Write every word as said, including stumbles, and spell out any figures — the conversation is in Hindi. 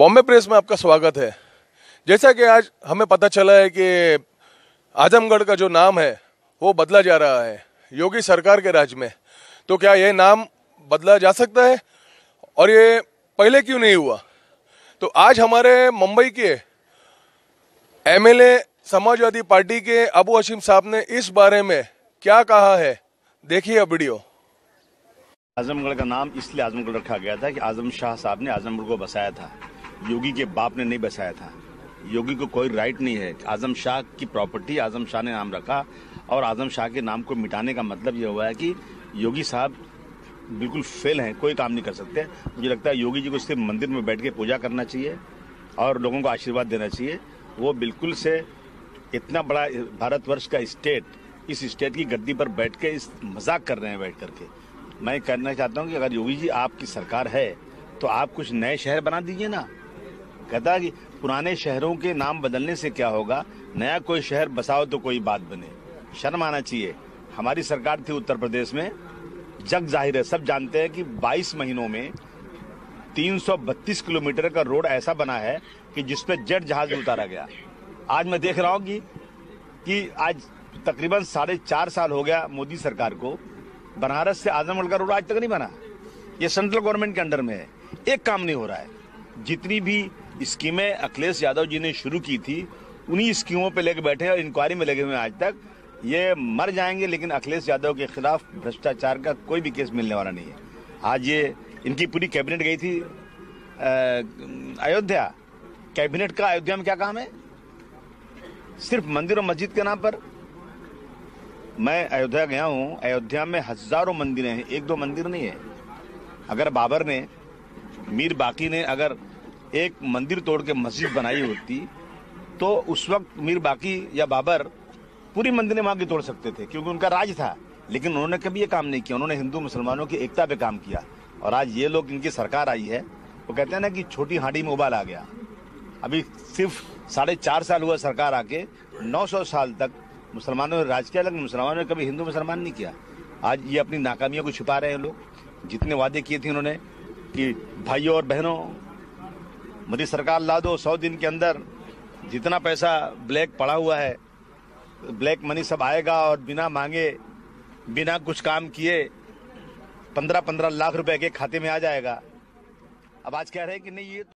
बॉम्बे प्रेस में आपका स्वागत है। जैसा कि आज हमें पता चला है कि आजमगढ़ का जो नाम है वो बदला जा रहा है योगी सरकार के राज में, तो क्या ये नाम बदला जा सकता है और ये पहले क्यों नहीं हुआ? तो आज हमारे मुंबई के एमएलए समाजवादी पार्टी के अबू असीम साहब ने इस बारे में क्या कहा है, देखिए अब वीडियो। आजमगढ़ का नाम इसलिए आजमगढ़ रखा गया था कि आजम शाह साहब ने आजमगढ़ को बसाया था, योगी के बाप ने नहीं बसाया था। योगी को कोई राइट नहीं है, आजम शाह की प्रॉपर्टी आजम शाह ने नाम रखा और आजम शाह के नाम को मिटाने का मतलब ये हुआ है कि योगी साहब बिल्कुल फेल हैं, कोई काम नहीं कर सकते। मुझे लगता है योगी जी को सिर्फ मंदिर में बैठ के पूजा करना चाहिए और लोगों को आशीर्वाद देना चाहिए। वो बिल्कुल से इतना बड़ा भारतवर्ष का स्टेट, इस स्टेट की गद्दी पर बैठ के इस मजाक कर रहे हैं बैठ करके। मैं कहना चाहता हूं कि अगर योगी जी आपकी सरकार है तो आप कुछ नए शहर बना दीजिए ना। कहता है कि पुराने शहरों के नाम बदलने से क्या होगा, नया कोई शहर बसाओ तो कोई बात बने। शर्म आना चाहिए। हमारी सरकार थी उत्तर प्रदेश में, जग जाहिर है, सब जानते हैं कि बाईस महीनों में तीन सौ बत्तीस किलोमीटर का रोड ऐसा बना है कि जिसपे जेट जहाज उतारा गया। आज मैं देख रहा हूं कि, कि आज तकरीबन साढ़े चार साल हो गया मोदी सरकार को, बनारस से आजमगढ़ का रोड आज तक नहीं बना। ये सेंट्रल गवर्नमेंट के अंडर में है, एक काम नहीं हो रहा है। जितनी भी स्कीमें अखिलेश यादव जी ने शुरू की थी उन्हीं स्कीमों पे लेके बैठे और इंक्वायरी में लगे हुए हैं आज तक। ये मर जाएंगे लेकिन अखिलेश यादव के खिलाफ भ्रष्टाचार का कोई भी केस मिलने वाला नहीं है। आज ये इनकी पूरी कैबिनेट गई थी अयोध्या। कैबिनेट का अयोध्या में क्या काम है? सिर्फ मंदिर और मस्जिद के नाम पर। मैं अयोध्या गया हूं, अयोध्या में हजारों मंदिर हैं, एक दो मंदिर नहीं है। अगर बाबर ने, मीर बाकी ने अगर एक मंदिर तोड़ के मस्जिद बनाई होती तो उस वक्त मीर बाकी या बाबर पूरी मंदिरें वहां की तोड़ सकते थे, क्योंकि उनका राज था। लेकिन उन्होंने कभी ये काम नहीं किया, उन्होंने हिंदू मुसलमानों की एकता पे काम किया। और आज ये लोग, इनकी सरकार आई है, वो कहते हैं ना कि छोटी हांडी में उबाल आ गया। अभी सिर्फ साढ़े चार साल हुआ सरकार आके, नौ सौ साल तक मुसलमानों ने राज किया, लेकिन मुसलमानों ने कभी हिंदू मुसलमान नहीं किया। आज ये अपनी नाकामियों को छुपा रहे हैं लोग। जितने वादे किए थे उन्होंने कि भाइयों और बहनों मोदी सरकार ला दो, सौ दिन के अंदर जितना पैसा ब्लैक पड़ा हुआ है, ब्लैक मनी सब आएगा और बिना मांगे, बिना कुछ काम किए पंद्रह पंद्रह लाख रुपए के खाते में आ जाएगा। अब आज कह रहे हैं कि नहीं, ये